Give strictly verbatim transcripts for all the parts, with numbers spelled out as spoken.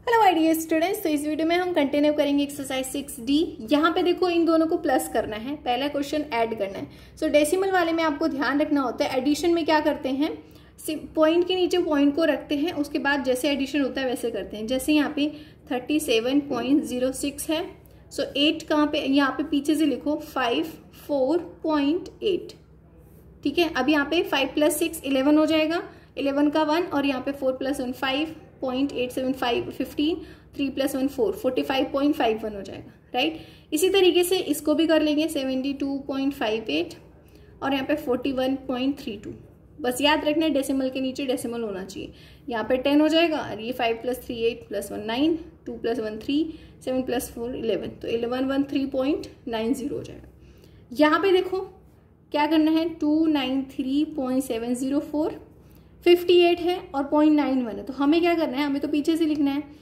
Hello my dear students, तो इस video में हम कंटिन्यू करेंगे एक्सरसाइज सिक्स डी। यहाँ पे देखो इन दोनों को प्लस करना है, पहला क्वेश्चन ऐड करना है। सो so, डेसिमल वाले में आपको ध्यान रखना होता है, एडिशन में क्या करते हैं, पॉइंट के नीचे पॉइंट को रखते हैं, उसके बाद जैसे एडिशन होता है वैसे करते हैं। जैसे यहाँ पे thirty seven point zero six है, सो एट कहाँ पे, यहाँ पे पीछे से लिखो फाइव फोर पॉइंट एट। ठीक है, अब यहाँ पे फाइव प्लस सिक्स इलेवन हो जाएगा, इलेवन का वन, और यहाँ पे four plus one five point eight seven five fifteen, three plus one four, forty five point five one हो जाएगा, राइट। इसी तरीके से इसको भी कर लेंगे, seventy two point five eight और यहाँ पे forty one point three two. बस याद रखना है डेसिमल के नीचे डेसिमल होना चाहिए। यहाँ पे टेन हो जाएगा, और ये five plus three eight plus one nine, two plus one three, seven plus four eleven, तो eleven one three point nine zero हो जाएगा। यहाँ पे देखो क्या करना है, two nine three point seven zero four, fifty eight है और पॉइंट नाइन वन है, तो हमें क्या करना है, हमें तो पीछे से लिखना है,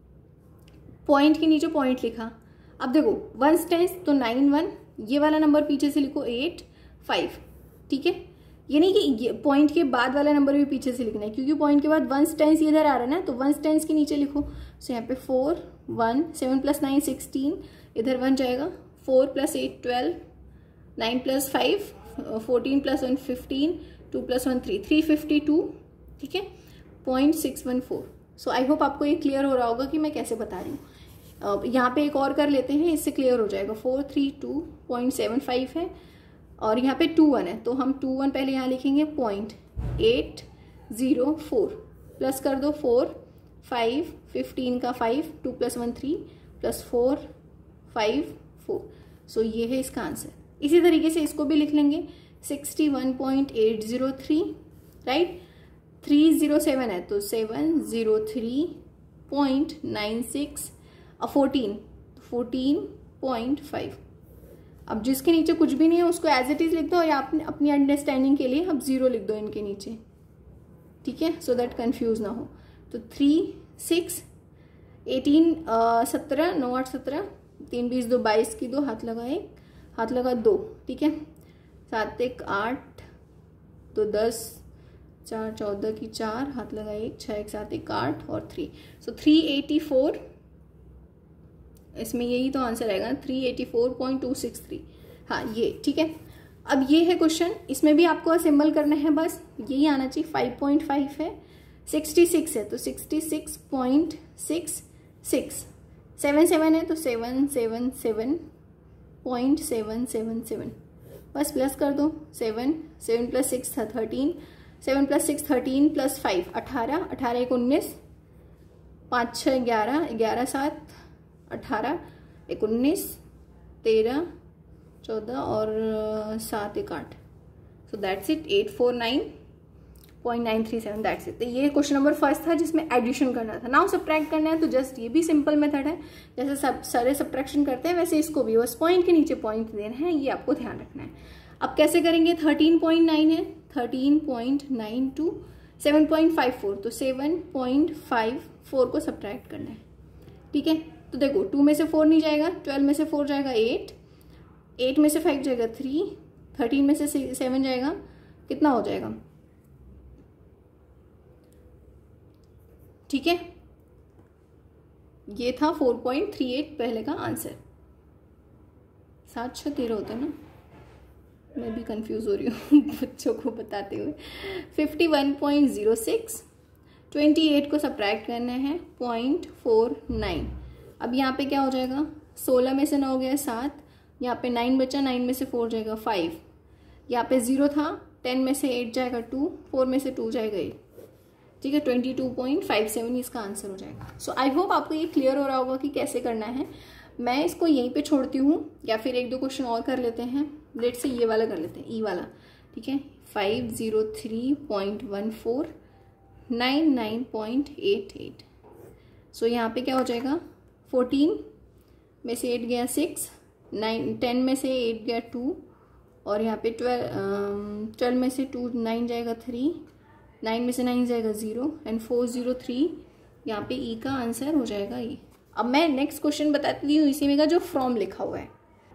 पॉइंट के नीचे पॉइंट लिखा। अब देखो वन टेंस तो नाइन वन, ये वाला नंबर पीछे से लिखो एट फाइव। ठीक है, ये नहीं कि ये पॉइंट के बाद वाला नंबर भी पीछे से लिखना है, क्योंकि पॉइंट के बाद वन टेंस इधर आ रहा है ना, तो वन टेंस के नीचे लिखो। सो यहाँ पे four one, seven plus nine sixteen, इधर वन जाएगा, four plus eight twelve, nine plus five fourteen, plus one fifteen, two plus one three, three fifty two. ठीक है, point six one four. So I hope आपको ये clear हो रहा होगा कि मैं कैसे बता रही हूँ। यहाँ पे एक और कर लेते हैं, इससे क्लियर हो जाएगा। Four three two point seven five है और यहाँ पे टू वन है, तो हम टू वन पहले यहाँ लिखेंगे, point eight zero four, plus कर दो फोर फाइव, फिफ्टीन का five, two plus one three, plus four five four. So ये है इसका आंसर। इसी तरीके से इसको भी लिख लेंगे, sixty one point eight zero three, right. Three zero seven है तो seven zero three point nine six, और फोर्टीन फोर्टीन पॉइंट फाइव। अब जिसके नीचे कुछ भी नहीं है उसको एज इट इज लिख दो, या अपने अपनी अंडरस्टैंडिंग के लिए अब जीरो लिख दो इनके नीचे। ठीक है, सो दैट कंफ्यूज ना हो। तो थ्री सिक्स एटीन, सत्रह, नौ आठ सत्रह, तीन बीस दो बाईस की दो, हाथ लगा एक, हाथ लगा दो। ठीक है, सात एक आठ, दो दस, चार चौदह की चार, हाथ लगा एक, छः एक सात एक आठ और three, so three eighty four. इसमें यही तो आंसर आएगा, three eighty four point two six three. हाँ ये ठीक है। अब ये है क्वेश्चन, इसमें भी आपको सिंबल करना है, बस यही आना चाहिए। फाइव पॉइंट फाइव है, सिक्सटी सिक्स है तो sixty six point six six, seven seven है तो seven seven seven point seven seven seven, बस प्लस कर दो। सेवन, सेवन प्लस सिक्स था thirteen, seven plus six thirteen, plus five अठारह, अठारह एक उन्नीस, पाँच छः ग्यारह, ग्यारह सात अठारह, एक उन्नीस, तेरह, चौदह और सात एक आठ। So that's it, eight four nine point nine three seven, that's it. तो ये क्वेश्चन नंबर फर्स्ट था जिसमें एडिशन करना था। नाउ सब्ट्रैक्ट करना है, तो जस्ट ये भी सिंपल मेथड है, जैसे सब सारे सब्ट्रैक्शन करते हैं वैसे इसको भी, बस पॉइंट के नीचे पॉइंट देना है, ये आपको ध्यान रखना है। अब कैसे करेंगे, थर्टीन पॉइंट नाइन है, thirteen point nine two, seven point five four, तो सेवन पॉइंट फाइव फोर को सब्ट्रैक्ट करना है। ठीक है, तो देखो टू में से फोर नहीं जाएगा, ट्वेल्व में से फोर जाएगा एट, एट में से फाइव जाएगा थ्री, थर्टीन में से सेवन जाएगा, कितना हो जाएगा। ठीक है, ये था फोर पॉइंट थ्री एट पहले का आंसर। सात छः तेरह होता है ना, मैं भी कंफ्यूज हो रही हूँ बच्चों को बताते हुए। Fifty one point zero six, twenty eight को सब्ट्रैक्ट करना है, पॉइंट फोर नाइन। अब यहाँ पे क्या हो जाएगा, सोलह में से नौ हो गया सात, यहाँ पे नाइन बचा, नाइन में से फोर जाएगा फाइव, यहाँ पे जीरो था, टेन में से एट जाएगा टू, फोर में से टू जाएगा एट। ठीक है, twenty two point five seven इसका आंसर हो जाएगा। सो आई होप आपको ये क्लियर हो रहा होगा कि कैसे करना है। मैं इसको यहीं पे छोड़ती हूँ, या फिर एक दो क्वेश्चन और कर लेते हैं। लेट से ये वाला कर लेते हैं, ई वाला। ठीक है, five zero three point one four, nine nine point eight eight. So यहाँ पे क्या हो जाएगा, फोर्टीन में से एट गया सिक्स, नाइन, टेन में से एट गया टू, और यहाँ पे ट्वेल्व, ट्वेल्व में से टू नाइन जाएगा थ्री, नाइन में से नाइन जाएगा zero, and four zero three, यहाँ पे ई का आंसर हो जाएगा ये। अब मैं नेक्स्ट क्वेश्चन बताती हूँ इसी में का, जो फ्रॉम लिखा हुआ है।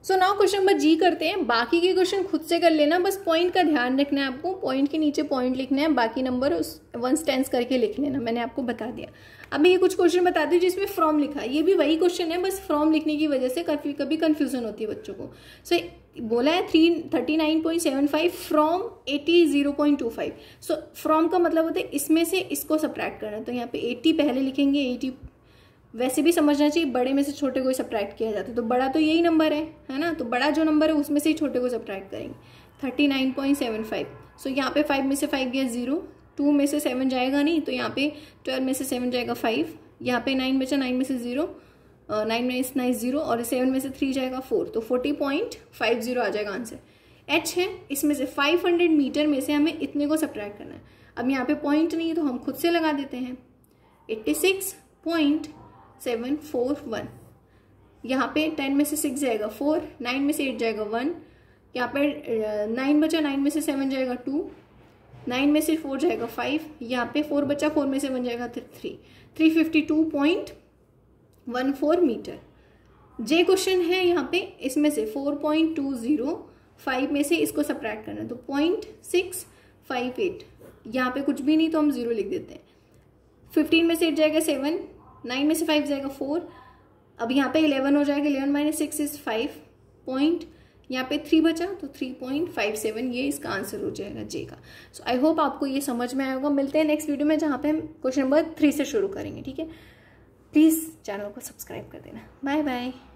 So now question number G करते हैं। बाकी के क्वेश्चन खुद से कर लेना, बस पॉइंट का ध्यान रखना है आपको, पॉइंट के नीचे पॉइंट लिखना है, बाकी नंबर उस वन टेंस करके लिख लेना, मैंने आपको बता दिया। अब मैं ये कुछ क्वेश्चन बताती हूँ जिसमें फ्रॉम लिखा है, ये भी वही क्वेश्चन है, बस फ्रॉम लिखने की वजह से कभी कभी कंफ्यूजन होती है बच्चों को। सो so, बोला है three thirty nine point seven five from eighty zero point two five. So from का मतलब होता है इसमें से इसको सब्ट्रैक्ट करना, तो यहाँ पे एटी पहले लिखेंगे, एटी वैसे भी समझना चाहिए बड़े में से छोटे को ही सब्ट्रैक्ट किया जाता है, तो बड़ा तो यही नंबर है है ना, तो बड़ा जो नंबर है उसमें से ही छोटे को सब्ट्रैक्ट करेंगे। Thirty nine point seven five, so यहाँ पे फाइव में से फाइव गया जीरो, टू में से सेवन जाएगा नहीं, तो यहाँ पे ट्वेल्व में से सेवन जाएगा फाइव, यहाँ पे नाइन बचा, नाइन में से जीरो, नाइन में नाइन जीरो, और सेवन में से थ्री जाएगा फोर, तो फोर्टी पॉइंट फाइव जीरो आ जाएगा आंसर। एच है, इसमें से फाइव हंड्रेड मीटर में से हमें इतने को सब्ट्रैक्ट करना है। अब यहाँ पे पॉइंट नहीं है तो हम खुद से लगा देते हैं, eighty six point seven four one, यहाँ पे टेन में से सिक्स जाएगा फोर, नाइन में से एट जाएगा वन, यहाँ पे नाइन बचा, नाइन में से सेवन जाएगा टू, नाइन में से फोर जाएगा फाइव, यहाँ पे फोर बचा, फोर में से वन जाएगा three, three fifty two point one four metre. जे क्वेश्चन है यहाँ पे, इसमें से four point two zero five में से इसको सब्ट्रैक्ट करना है, तो पॉइंट सिक्स फाइव एट, यहाँ पे कुछ भी नहीं तो हम जीरो लिख देते हैं। फिफ्टीन में से एट जाएगा सेवन, नाइन में से फाइव जाएगा फोर, अब यहाँ पे इलेवन हो जाएगा, eleven minus six is five point, यहाँ पे थ्री बचा तो थ्री पॉइंट फाइव सेवन, ये इसका आंसर हो जाएगा जे का। सो आई होप आपको ये समझ में आया होगा। मिलते हैं नेक्स्ट वीडियो में जहाँ पे हम क्वेश्चन नंबर थ्री से शुरू करेंगे, ठीक है। प्लीज़ चैनल को सब्सक्राइब कर देना। Bye bye.